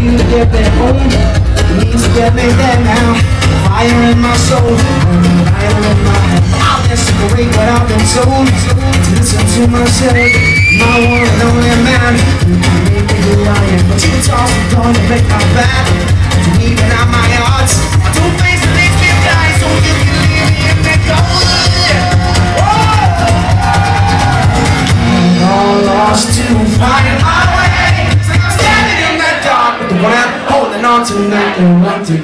you to get back home. You need to get me there now. Fire in my soul, fire in my head. I'll desecrate what I've been told. Listen to myself, my one and only man. You can make me who I am, but you talk gonna break my back. You even out my odds. Two faces makes me die, so you can leave me in that cold. I'm all lost to find my way. So I'm standing in that dark with the one I'm holding on to, nothing want to.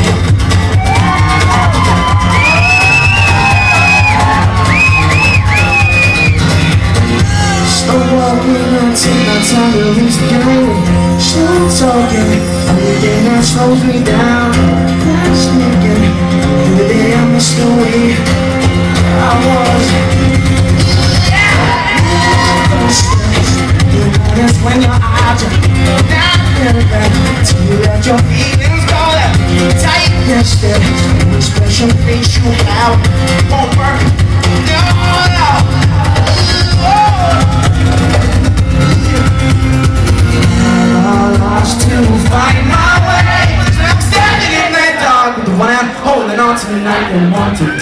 Take my time to reach the game. Slow talking, everything that slows me down. That's thinking, every day I miss the way I was. You notice when your eyes are down back till you let your feelings go. Tight your step, the special face you have won't work. No. Find my way. I'm standing in that dark with the one I'm holding on to, and I don't want to.